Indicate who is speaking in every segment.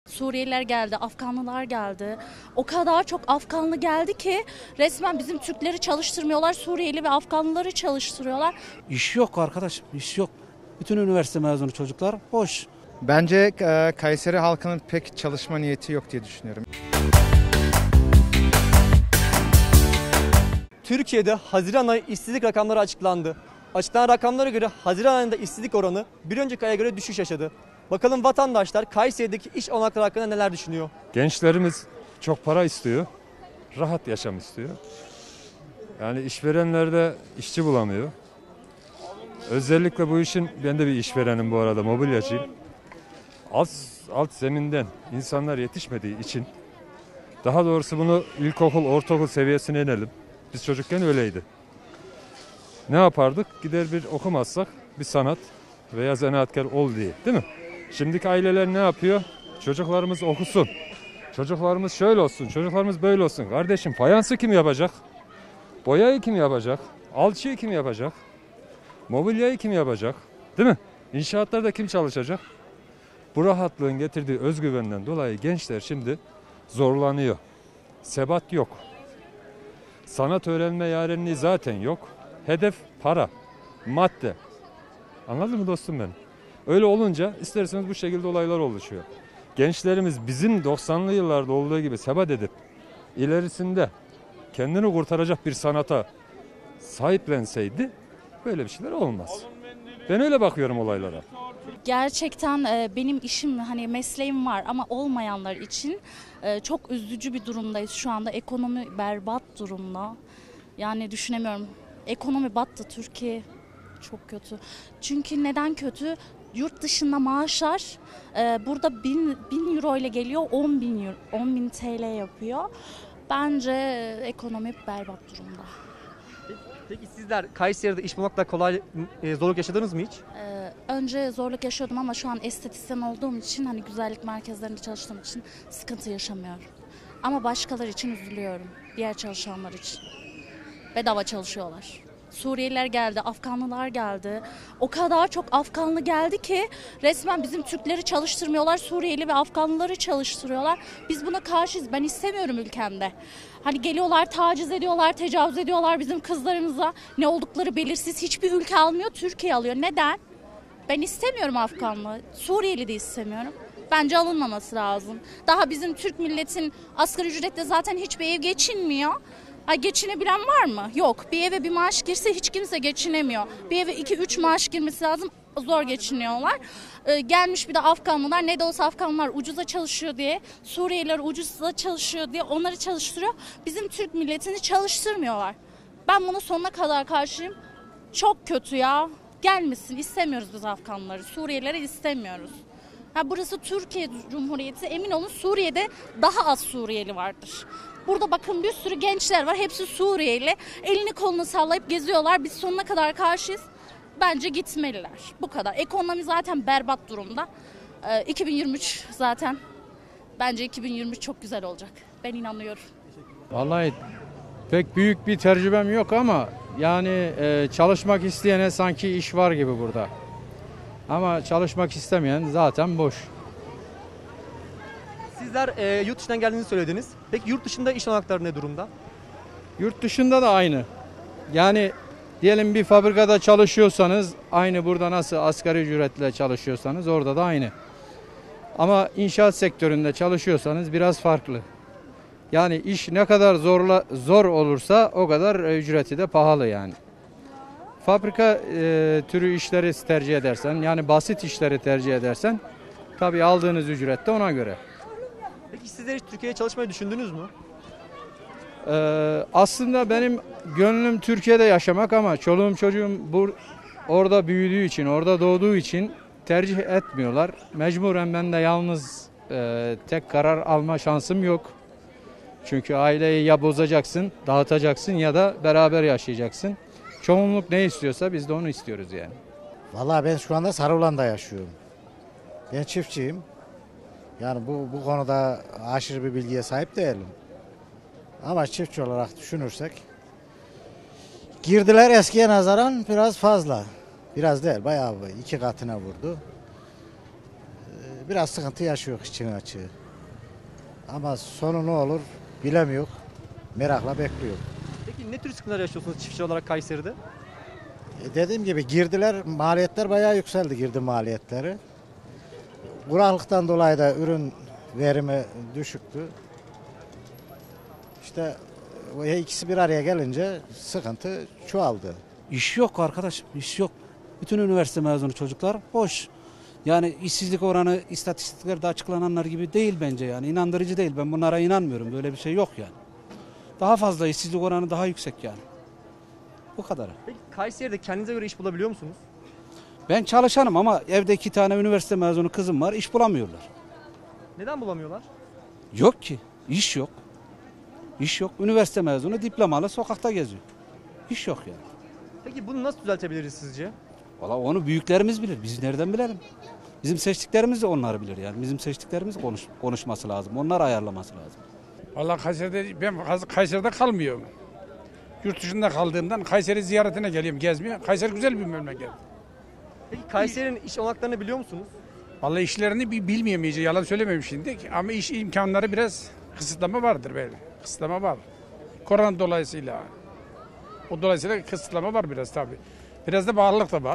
Speaker 1: Suriyeliler geldi, Afganlılar geldi. O kadar çok Afganlı geldi ki resmen bizim Türkleri çalıştırmıyorlar. Suriyeli ve Afganlıları çalıştırıyorlar.
Speaker 2: İş yok arkadaşım, iş yok. Bütün üniversite mezunu çocuklar boş.
Speaker 3: Bence Kayseri halkının pek çalışma niyeti yok diye düşünüyorum.
Speaker 4: Türkiye'de Haziran ayı işsizlik rakamları açıklandı. Açıklanan rakamlara göre Haziran ayında işsizlik oranı bir önceki aya göre düşüş yaşadı. Bakalım vatandaşlar Kayseri'deki iş olanakları hakkında neler düşünüyor?
Speaker 5: Gençlerimiz çok para istiyor, rahat yaşam istiyor. Yani işverenler de işçi bulamıyor. Özellikle bu işin, ben de bir işverenim bu arada, mobilyacıyım. Alt zeminden insanlar yetişmediği için, daha doğrusu bunu ilkokul, ortaokul seviyesine inelim. Biz çocukken öyleydi. Ne yapardık? Gider bir okumazsak bir sanat veya zanaatkar ol diye, değil mi? Şimdiki aileler ne yapıyor? Çocuklarımız okusun. Çocuklarımız şöyle olsun, çocuklarımız böyle olsun. Kardeşim fayansı kim yapacak? Boyayı kim yapacak? Alçıyı kim yapacak? Mobilyayı kim yapacak? Değil mi? İnşaatlarda kim çalışacak? Bu rahatlığın getirdiği özgüvenden dolayı gençler şimdi zorlanıyor. Sebat yok. Sanat öğrenme yarenliği zaten yok. Hedef para, madde. Anladın mı dostum benim? Öyle olunca isterseniz bu şekilde olaylar oluşuyor. Gençlerimiz bizim 90'lı yıllarda olduğu gibi sebat edip ilerisinde kendini kurtaracak bir sanata sahiplenseydi böyle bir şeyler olmaz. Ben öyle bakıyorum olaylara.
Speaker 1: Gerçekten benim işim hani mesleğim var ama olmayanlar için çok üzücü bir durumdayız şu anda. Ekonomi berbat durumda. Yani düşünemiyorum. Ekonomi battı, Türkiye çok kötü. Çünkü neden kötü? Yurt dışında maaşlar burada 1000 euro ile geliyor, 10 bin TL yapıyor. Bence ekonomi berbat durumda.
Speaker 4: Peki sizler Kayseri'de iş bulmakla zorluk yaşadınız mı hiç?
Speaker 1: Önce zorluk yaşıyordum ama şu an estetisyen olduğum için hani güzellik merkezlerinde çalıştığım için sıkıntı yaşamıyorum. Ama başkaları için üzülüyorum. Diğer çalışanlar için. Bedava çalışıyorlar. Suriyeliler geldi, Afganlılar geldi. O kadar çok Afganlı geldi ki resmen bizim Türkleri çalıştırmıyorlar. Suriyeli ve Afganlıları çalıştırıyorlar. Biz buna karşıyız. Ben istemiyorum ülkemde. Hani geliyorlar, taciz ediyorlar, tecavüz ediyorlar bizim kızlarımıza. Ne oldukları belirsiz. Hiçbir ülke almıyor, Türkiye alıyor. Neden? Ben istemiyorum Afganlı. Suriyeli de istemiyorum. Bence alınmaması lazım. Daha bizim Türk milletin asgari ücretle zaten hiçbir ev geçinmiyor. Geçinebilen var mı? Yok. Bir eve bir maaş girse hiç kimse geçinemiyor. Bir eve 2-3 maaş girmesi lazım. Zor geçiniyorlar. Gelmiş bir de Afganlılar. Ne de olsa Afganlılar ucuza çalışıyor diye. Suriyeliler ucuza çalışıyor diye onları çalıştırıyor. Bizim Türk milletini çalıştırmıyorlar. Ben buna sonuna kadar karşıyım. Çok kötü ya. Gelmesin. İstemiyoruz biz Afganlıları. Suriyelileri istemiyoruz. Burası Türkiye Cumhuriyeti. Emin olun Suriye'de daha az Suriyeli vardır. Burada bakın bir sürü gençler var. Hepsi Suriyeli. Elini kolunu sallayıp geziyorlar. Biz sonuna kadar karşıyız. Bence gitmeliler. Bu kadar. Ekonomi zaten berbat durumda. 2023 zaten. Bence 2023 çok güzel olacak. Ben inanıyorum.
Speaker 6: Vallahi pek büyük bir tecrübem yok ama yani çalışmak isteyene sanki iş var gibi burada. Ama çalışmak istemeyen zaten boş.
Speaker 4: Sizler yurt dışından geldiğinizi söylediniz. Peki yurt dışında iş olanakları ne durumda?
Speaker 6: Yurt dışında da aynı. Yani diyelim bir fabrikada çalışıyorsanız aynı burada nasıl asgari ücretle çalışıyorsanız orada da aynı. Ama inşaat sektöründe çalışıyorsanız biraz farklı. Yani iş ne kadar zor olursa o kadar ücreti de pahalı yani. Fabrika türü işleri tercih edersen yani basit işleri tercih edersen tabii aldığınız ücret de ona göre.
Speaker 4: Peki sizler hiç Türkiye'ye çalışmayı düşündünüz mü?
Speaker 6: Aslında benim gönlüm Türkiye'de yaşamak ama çoluğum çocuğum orada büyüdüğü için, orada doğduğu için tercih etmiyorlar. Mecburen ben de yalnız tek karar alma şansım yok. Çünkü aileyi ya bozacaksın, dağıtacaksın ya da beraber yaşayacaksın. Çoğunluk ne istiyorsa biz de onu istiyoruz yani.
Speaker 7: Vallahi ben şu anda Sarıulan'da yaşıyorum. Ben çiftçiyim. Yani bu konuda aşırı bir bilgiye sahip değilim. Ama çiftçi olarak düşünürsek girdiler eskiye nazaran biraz fazla. Biraz değil, bayağı 2 katına vurdu. biraz sıkıntı yaşıyor için açığı. Ama sonu ne olur bilemiyor. Merakla bekliyor.
Speaker 4: Peki ne tür sıkıntılar yaşıyorsunuz çiftçi olarak Kayseri'de?
Speaker 7: Dediğim gibi maliyetler bayağı yükseldi, girdi maliyetleri. Kuraklıktan dolayı da ürün verimi düşüktü. İşte o ikisi bir araya gelince sıkıntı çoğaldı.
Speaker 2: İş yok arkadaşım, iş yok. Bütün üniversite mezunu çocuklar boş. Yani işsizlik oranı istatistiklerde açıklananlar gibi değil bence yani. İnandırıcı değil. Ben bunlara inanmıyorum. Böyle bir şey yok yani. Daha fazla işsizlik oranı daha yüksek yani. Bu kadar.
Speaker 4: Peki Kayseri'de kendinize göre iş bulabiliyor musunuz?
Speaker 2: Ben çalışanım ama evde 2 tane üniversite mezunu kızım var. İş bulamıyorlar.
Speaker 4: Neden bulamıyorlar?
Speaker 2: Yok ki. İş yok. İş yok. Üniversite mezunu diplomalı sokakta geziyor. İş yok yani.
Speaker 4: Peki bunu nasıl düzeltebiliriz sizce?
Speaker 2: Valla onu büyüklerimiz bilir. Biz nereden bilelim? Bizim seçtiklerimiz de onları bilir yani. Bizim seçtiklerimiz konuşması lazım. Onlar ayarlaması lazım.
Speaker 8: Vallahi ben Kayseri'de kalmıyorum. Yurt dışında kaldığımdan Kayseri ziyaretine geliyorum gezmeye. Kayseri güzel bir memleket.
Speaker 4: Peki Kayseri'nin iş olanaklarını biliyor musunuz?
Speaker 8: Vallahi işlerini bilmiyorum iyice, yalan söylemeyeyim şimdi. Ama iş imkanları biraz kısıtlama vardır böyle. Kısıtlama var. Korona dolayısıyla. O dolayısıyla kısıtlama var biraz tabii. Biraz da bağlılık da var.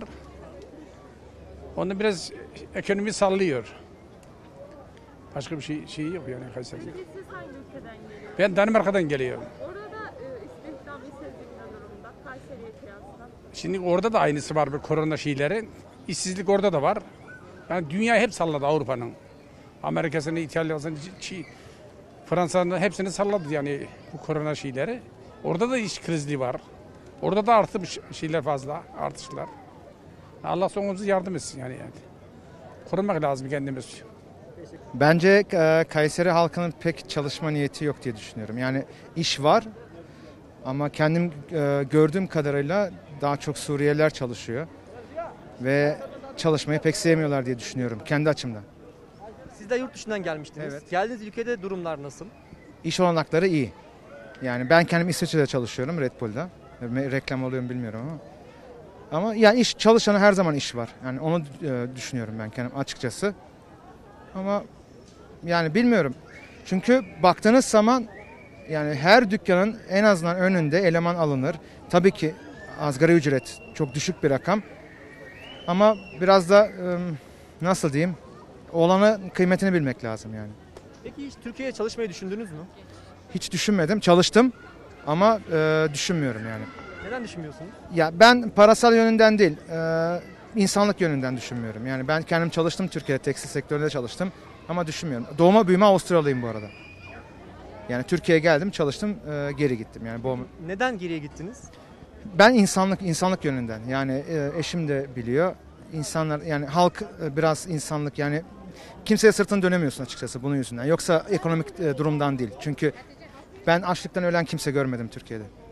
Speaker 8: Onda biraz ekonomi sallıyor. Başka bir şey yok yani Kayseri'de.
Speaker 9: Peki siz hangi ülkeden geliyorsunuz?
Speaker 8: Ben Danimarka'dan geliyorum.
Speaker 9: Orada istihdam işsizlik ne durumda Kayseri'ye kıyasla?
Speaker 8: Şimdi orada da aynısı var, bir korona şeyleri. İşsizlik orada da var. Yani dünya hep salladı Avrupa'nın. Amerika'sını, İtalya'sını, Fransa'nın hepsini salladı yani bu korona şeyleri. Orada da iş krizli var. Orada da artış şeyler fazla, artışlar. Allah sonumuzu yardım etsin yani. Korunmak lazım kendimiz.
Speaker 3: Bence Kayseri halkının pek çalışma niyeti yok diye düşünüyorum. Yani iş var ama kendim gördüğüm kadarıyla daha çok Suriyeliler çalışıyor. Ve çalışmayı pek sevmiyorlar diye düşünüyorum kendi açımdan.
Speaker 4: Siz de yurt dışından gelmiştiniz.
Speaker 3: Evet.
Speaker 4: Geldiğiniz ülkede durumlar nasıl?
Speaker 3: İş olanakları iyi. Yani ben kendim İsviçre'de çalışıyorum, Red Bull'da. Reklam oluyor mu bilmiyorum ama. Ama yani çalışana her zaman iş var. Yani onu düşünüyorum ben kendim açıkçası. Ama yani bilmiyorum. Çünkü baktığınız zaman yani her dükkanın en azından önünde eleman alınır. Tabii ki asgari ücret çok düşük bir rakam. Ama biraz da nasıl diyeyim? Olanın kıymetini bilmek lazım yani.
Speaker 4: Peki hiç Türkiye'ye çalışmayı düşündünüz mü?
Speaker 3: Hiç düşünmedim. Çalıştım ama düşünmüyorum yani.
Speaker 4: Neden düşünmüyorsunuz?
Speaker 3: Ya ben parasal yönünden değil, insanlık yönünden düşünmüyorum. Yani ben kendim çalıştım, Türkiye'de tekstil sektöründe çalıştım ama düşünmüyorum. Doğma büyüme Avustralyalıyım bu arada. Yani Türkiye'ye geldim, çalıştım, geri gittim. Yani
Speaker 4: Neden geriye gittiniz?
Speaker 3: ben insanlık yönünden. Yani eşim de biliyor. İnsanlar yani halk biraz insanlık yani kimseye sırtını dönemiyorsun açıkçası bunun yüzünden. Yoksa ekonomik durumdan değil. Çünkü ben açlıktan ölen kimse görmedim Türkiye'de.